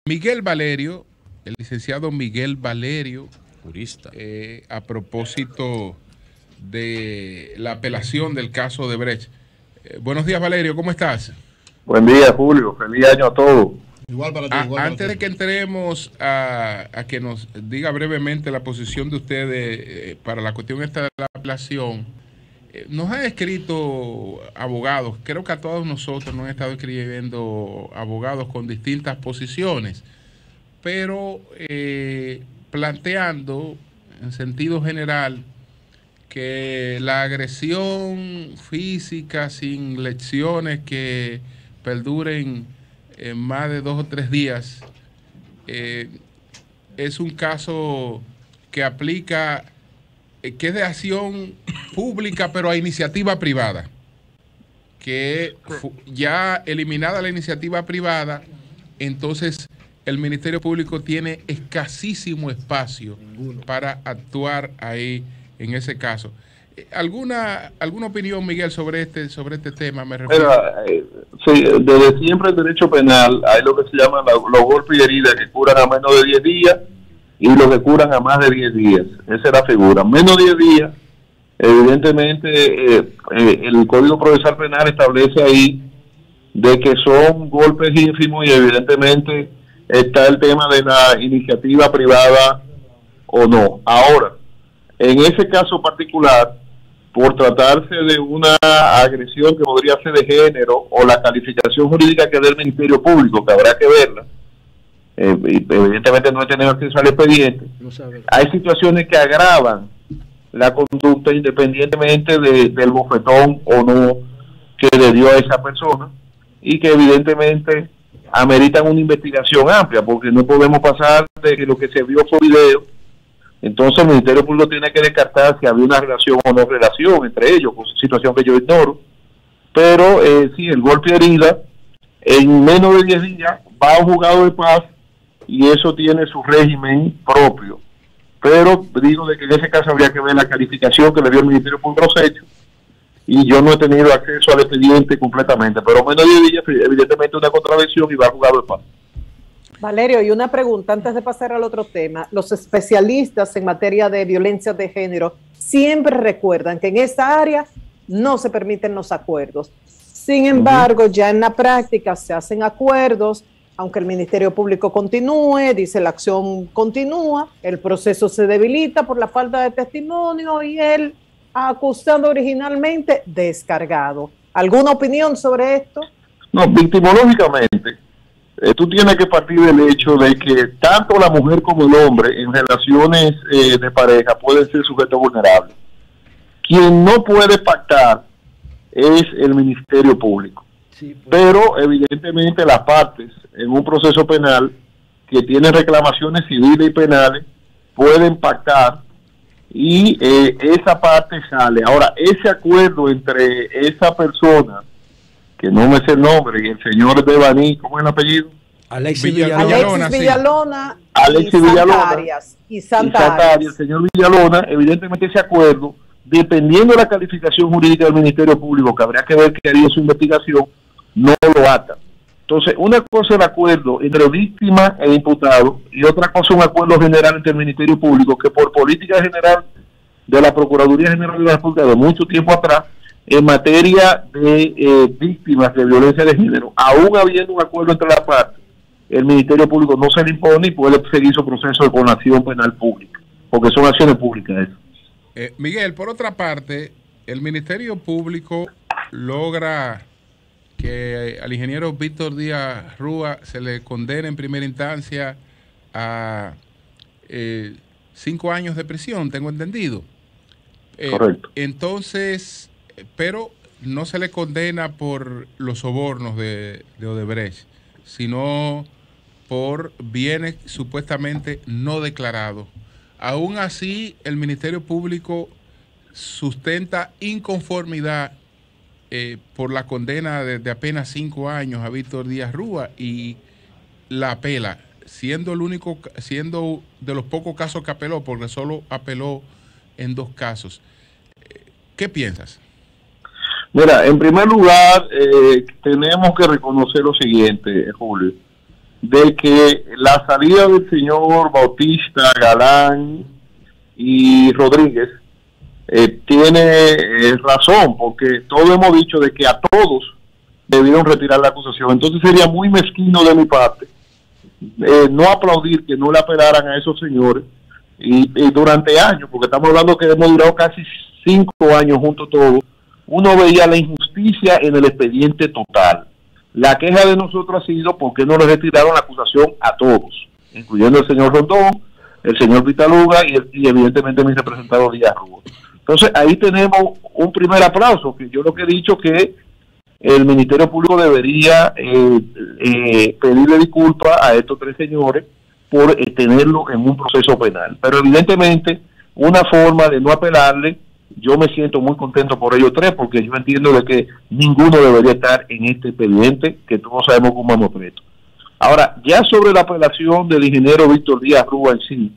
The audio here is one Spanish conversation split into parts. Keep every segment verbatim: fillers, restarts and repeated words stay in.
Miguel Valerio, el licenciado Miguel Valerio, jurista, eh, a propósito de la apelación del caso de Brecht. Eh, buenos días, Valerio, ¿cómo estás? Buen día, Julio. Feliz año a todos. Igual para ti, a, igual antes para de que entremos a, a que nos diga brevemente la posición de ustedes eh, para la cuestión esta de la apelación, eh, nos han escrito abogados, creo que a todos nosotros nos han estado escribiendo abogados con distintas posiciones, pero eh, planteando en sentido general que la agresión física sin lecciones que perduren en más de dos o tres días eh, es un caso que aplica, eh, que es de acción pública pero a iniciativa privada, que ya eliminada la iniciativa privada, entonces el Ministerio Público tiene escasísimo espacio para actuar ahí en ese caso. ¿Alguna alguna opinión, Miguel, sobre este sobre este tema? Me refiero. Mira, eh, sí, desde siempre en derecho penal hay lo que se llaman la, los golpes y heridas que curan a menos de diez días y los que curan a más de diez días. Esa es la figura. Menos de diez días, evidentemente, eh, eh, el Código Procesal Penal establece ahí de que son golpes ínfimos y evidentemente está el tema de la iniciativa privada o no. Ahora, en ese caso particular, por tratarse de una agresión que podría ser de género o la calificación jurídica que dé el Ministerio Público, que habrá que verla, eh, evidentemente no he tenido acceso al expediente, no hay situaciones que agravan la conducta independientemente de, del bofetón o no que le dio a esa persona y que evidentemente ameritan una investigación amplia, porque no podemos pasar de que lo que se vio fue video. Entonces el Ministerio Público tiene que descartar si había una relación o no relación entre ellos, con situación que yo ignoro. Pero eh, sí, el golpe de herida, en menos de diez días, va a un juzgado de paz y eso tiene su régimen propio. Pero digo de que en ese caso habría que ver la calificación que le dio el Ministerio Público a los hechos y yo no he tenido acceso al expediente completamente. Pero menos de diez días, evidentemente una contravención y va a juzgado de paz. Valerio, y una pregunta antes de pasar al otro tema. Los especialistas en materia de violencia de género siempre recuerdan que en esta área no se permiten los acuerdos. Sin embargo, uh-huh. ya en la práctica se hacen acuerdos, aunque el Ministerio Público continúe, dice la acción continúa, el proceso se debilita por la falta de testimonio y el acusado originalmente descargado. ¿Alguna opinión sobre esto? No, victimológicamente. Eh, tú tienes que partir del hecho de que tanto la mujer como el hombre en relaciones eh, de pareja pueden ser sujetos vulnerables. Quien no puede pactar es el Ministerio Público. Sí, pues. Pero evidentemente las partes en un proceso penal que tienen reclamaciones civiles y penales pueden pactar y eh, esa parte sale. Ahora, ese acuerdo entre esa persona, que no me sé el nombre, y el señor Devaní, ¿cómo es el apellido? Alexis Villalona. Alexis Villalona, Alexis y Villalona Santa Arias. Y Santa, y Santa Arias. Arias. El señor Villalona, evidentemente ese acuerdo, dependiendo de la calificación jurídica del Ministerio Público, que habría que ver que haría su investigación, no lo ata. Entonces, una cosa es el acuerdo entre víctima e imputado, y otra cosa es un acuerdo general entre el Ministerio Público, que por política general de la Procuraduría General de la República de mucho tiempo atrás, en materia de eh, víctimas de violencia de género, aún habiendo un acuerdo entre las partes, el Ministerio Público no se le impone y puede seguir su proceso de colación penal pública, porque son acciones públicas eso. Eh, Miguel, por otra parte, el Ministerio Público logra que al ingeniero Víctor Díaz Rúa se le condene en primera instancia a eh, cinco años de prisión, tengo entendido. Eh, Correcto. Entonces, pero no se le condena por los sobornos de, de Odebrecht, sino por bienes supuestamente no declarados. Aún así, el Ministerio Público sustenta inconformidad eh, por la condena de, de apenas cinco años a Víctor Díaz Rúa y la apela, siendo el único, siendo de los pocos casos que apeló, porque solo apeló en dos casos. ¿Qué piensas? Mira, en primer lugar, eh, tenemos que reconocer lo siguiente, Julio. de que la salida del señor Bautista, Galán y Rodríguez eh, tiene eh, razón, porque todos hemos dicho de que a todos debieron retirar la acusación. Entonces sería muy mezquino de mi parte eh, no aplaudir que no le apelaran a esos señores y, y durante años, porque estamos hablando que hemos durado casi cinco años juntos todos, uno veía la injusticia en el expediente total. La queja de nosotros ha sido porque no le retiraron la acusación a todos, incluyendo el señor Rondón, el señor Pitaluga y, el, y evidentemente mi representado Díaz Rúa. Entonces ahí tenemos un primer aplauso, que yo lo que he dicho que el Ministerio Público debería eh, eh, pedirle disculpas a estos tres señores por eh, tenerlo en un proceso penal. Pero evidentemente una forma de no apelarle, yo me siento muy contento por ellos tres, porque yo entiendo de que ninguno debería estar en este expediente, que todos sabemos cómo hemos preto. Ahora, ya sobre la apelación del ingeniero Víctor Díaz Rúa en sí,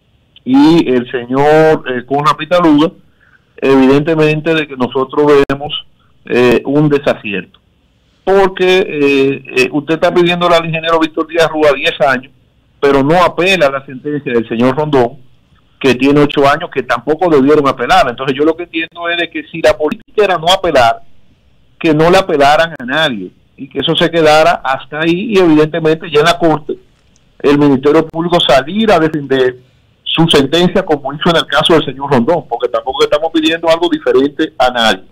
y el señor eh, Conrad Pitaluga, evidentemente de que nosotros vemos eh, un desacierto, porque eh, eh, usted está pidiéndole al ingeniero Víctor Díaz Rúa diez años, pero no apela a la sentencia del señor Rondón, que tiene ocho años, que tampoco debieron apelar. Entonces yo lo que entiendo es de que si la política era no apelar, que no le apelaran a nadie, y que eso se quedara hasta ahí, y evidentemente ya en la Corte, el Ministerio Público salir a defender su sentencia, como hizo en el caso del señor Rondón, porque tampoco estamos pidiendo algo diferente a nadie.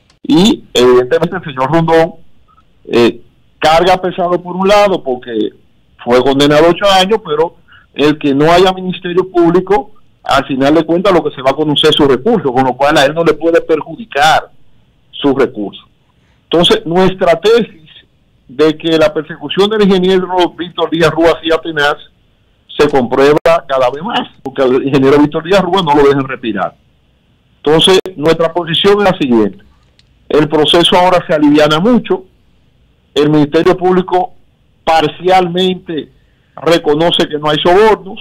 Y evidentemente el señor Rondón eh, carga pesado por un lado, porque fue condenado a ocho años, pero el que no haya Ministerio Público, al final de cuentas lo que se va a conocer es su recurso, con lo cual a él no le puede perjudicar su recurso. Entonces, nuestra tesis de que la persecución del ingeniero Víctor Díaz Rúa sea tenaz se comprueba cada vez más, porque al ingeniero Víctor Díaz Rúa no lo dejan respirar. Entonces, nuestra posición es la siguiente: el proceso ahora se aliviana mucho, el Ministerio Público parcialmente reconoce que no hay sobornos,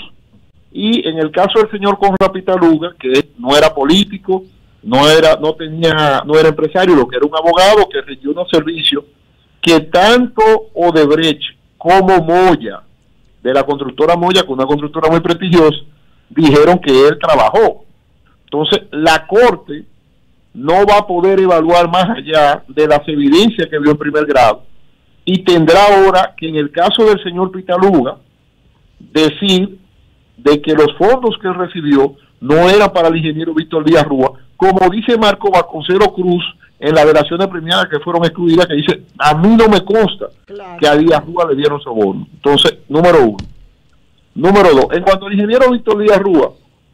y en el caso del señor Conrad Pitaluga, que no era político, no era, no tenía, no era empresario, lo que era un abogado que rindió unos servicios que tanto Odebrecht como Moya, de la constructora Moya, con una constructora muy prestigiosa, dijeron que él trabajó. Entonces, la Corte no va a poder evaluar más allá de las evidencias que vio en primer grado, y tendrá ahora que en el caso del señor Pitaluga decir de que los fondos que él recibió no eran para el ingeniero Víctor Díaz Rúa, como dice Marco Vasconcelo Cruz en las delaciones premiadas que fueron excluidas, que dice: a mí no me consta claro que a Díaz Rúa le dieron soborno. Entonces, número uno. Número dos, en cuanto al ingeniero Víctor Díaz Rúa,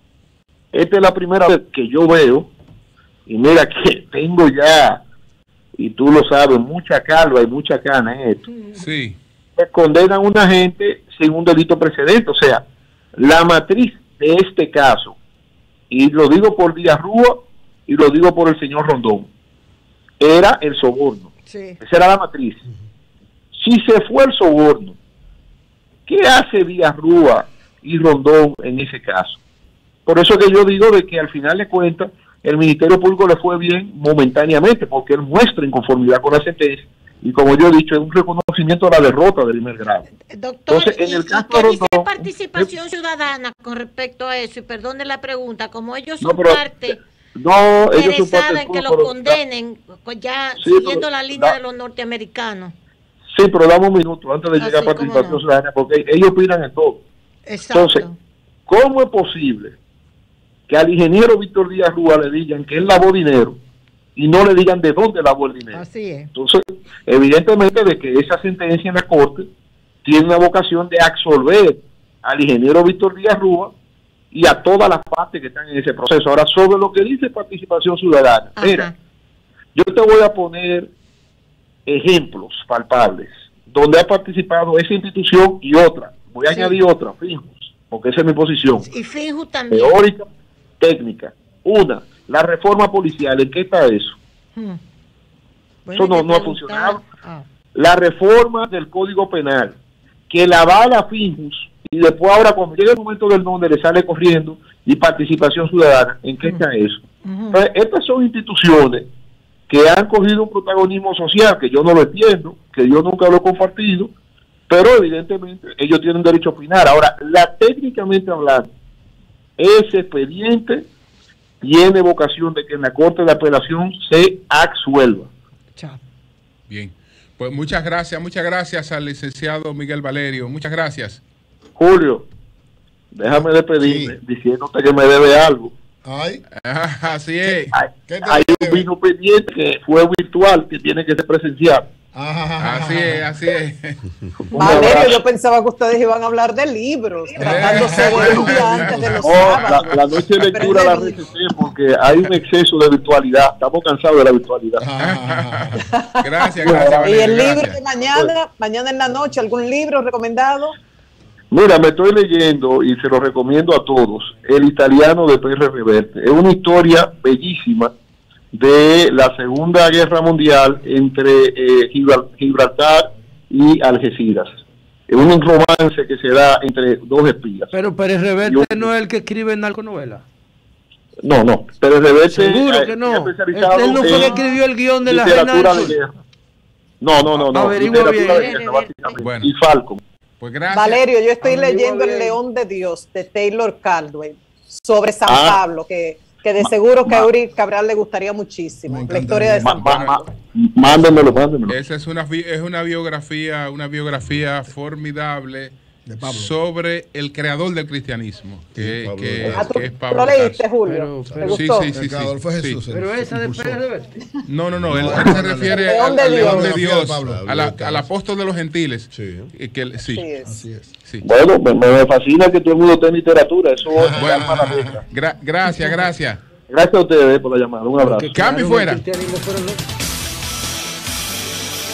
esta es la primera vez que yo veo, y mira que tengo ya, y tú lo sabes, mucha calva y mucha cana en esto. Sí. Que condenan a una gente sin un delito precedente. O sea, la matriz de este caso, y lo digo por Díaz Rúa y lo digo por el señor Rondón, era el soborno. Sí. Esa era la matriz. Si se fue el soborno, ¿qué hace Díaz Rúa y Rondón en ese caso? Por eso que yo digo de que al final de cuentas el Ministerio Público le fue bien momentáneamente, porque él muestra inconformidad con la sentencia, y como yo he dicho, es un reconocimiento de la derrota del primer grado. Doctor, entonces, en el ¿y, caso ¿y qué dice Rondón, participación ciudadana con respecto a eso? Y perdone la pregunta, como ellos son no, pero, parte no, ellos son parte en que todo, los pero, condenen, ya sí, siguiendo pero, la línea da, de los norteamericanos. Sí, pero dame un minuto antes de Así llegar a participación no. ciudadana, porque ellos opinan en todo. Exacto. Entonces, ¿cómo es posible que al ingeniero Víctor Díaz Rúa le digan que él lavó dinero y no le digan de dónde lavó el dinero? Así es. Entonces, evidentemente de que esa sentencia en la Corte tiene una vocación de absolver al ingeniero Víctor Díaz Rúa y a todas las partes que están en ese proceso. Ahora, sobre lo que dice participación ciudadana, Ajá. mira, yo te voy a poner ejemplos palpables donde ha participado esa institución y otra. Voy a sí. añadir otra, Finjus, porque esa es mi posición. Y Finjus también. Teórica, técnica. Una, la reforma policial, ¿en qué está eso? Hmm. Bueno, eso no, no ha funcionado. Ah. La reforma del Código Penal, que la avala Finjus, y después ahora cuando llega el momento del nombre le sale corriendo, y participación ciudadana, ¿en qué hmm. está eso? Uh-huh. Entonces, estas son instituciones que han cogido un protagonismo social que yo no lo entiendo, que yo nunca lo he compartido, pero evidentemente ellos tienen derecho a opinar. Ahora, la técnicamente hablando, ese expediente tiene vocación de que en la Corte de Apelación se absuelva. Chao. Bien, pues muchas gracias, muchas gracias al licenciado Miguel Valerio, muchas gracias. Julio, déjame despedirme sí. diciéndote que me debe algo. Ay. Así es. Hay, hay un vino pendiente que fue virtual, que tiene que ser presencial. Así es, así es. Valerio, yo pensaba que ustedes iban a hablar de libros, tratándose de estudiantes de los sábados. La, la noche de lectura la recesé porque hay un exceso de virtualidad. Estamos cansados de la virtualidad. Gracias, gracias. Valerio, y el libro gracias. de mañana, mañana en la noche, ¿algún libro recomendado? Mira, me estoy leyendo y se lo recomiendo a todos, El italiano de Pérez Reverte. Es una historia bellísima de la Segunda Guerra Mundial entre eh, Gibraltar y Algeciras. Es un romance que se da entre dos espías. Pero Pérez Reverte un... no es el que escribe narconovela. No, no. Pérez Reverte seguro que no. Él, él no fue el que escribió el guión de la Reina del Sur. No, no, no, no. Averigua bien. Guerra, bueno. Y Falcon. Pues gracias. Valerio, yo estoy Averigua leyendo bien. El León de Dios de Taylor Caldwell sobre San ah. Pablo, que que de seguro que a Uri Cabral le gustaría muchísimo la historia de San Pablo. Mándemelo, mándemelo. Esa es una es una biografía, una biografía formidable de Pablo, sobre el creador del cristianismo, que, sí, que, ah, que es Pablo. ¿Lo leíste, Julio? Pero, pero, sí, sí, sí, sí, sí, fue Jesús, sí. Pero esa de Pérez Reverte. No, no, no, él, él se refiere al de León de Dios, a la, al apóstol de los gentiles. Sí, que, sí. Así es. Sí. Bueno, me, me fascina que todo el mundo tenga literatura. Eso es bueno, gra gracias, gracias. Gracias a ustedes por la llamada. Un abrazo. Cambio fuera.